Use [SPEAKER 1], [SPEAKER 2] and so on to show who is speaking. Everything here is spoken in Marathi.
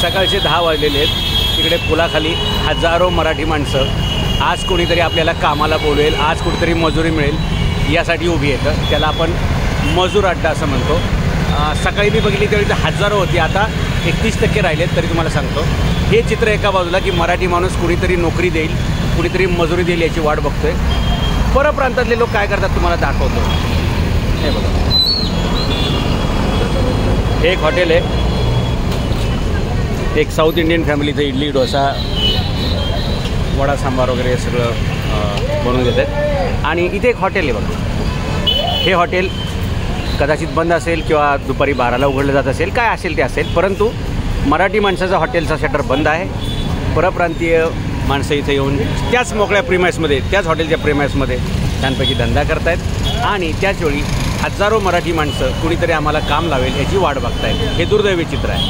[SPEAKER 1] सकाळचे 10 वाजलेले आहेत. तिकडे पुलाखाली हजारो मराठी माणसं आज कोणीतरी आपल्याला कामाला बोलवेल, आज कुठेतरी मजुरी मिळेल यासाठी उभी येतं. त्याला आपण मजूर अड्डा असं म्हणतो. सकाळी मी बघितली त्यावेळी हजारो होती, आता 31% राहिलेत. तरी तुम्हाला सांगतो हे चित्र एका बाजूला की मराठी माणूस कुणीतरी नोकरी देईल, कुणीतरी मजुरी देईल याची वाट बघतोय. परप्रांतातले लोक काय करतात तुम्हाला दाखवतो. हे बघा, हे एक हॉटेल आहे. एक साऊथ इंडियन फॅमिलीचं इडली डोसा वडा सांबार वगैरे हे सगळं बनवून देतात. आणि इथे एक हॉटेल आहे बघा. हे हॉटेल कदाचित बंद असेल किंवा दुपारी 12ला उघडलं जात असेल, काय असेल ते असेल, परंतु मराठी माणसाचा हॉटेलचा शटर बंद आहे. परप्रांतीय माणसं इथे येऊन त्याच मोकळ्या प्रिमाइसमध्ये, त्याच हॉटेलच्या प्रिमाइसमध्ये छानपैकी धंदा करतायत. आणि त्याचवेळी हजारो मराठी माणसं कुणीतरी आम्हाला काम लावेल याची वाट बघतायत. हे दुर्दैवी चित्र आहे.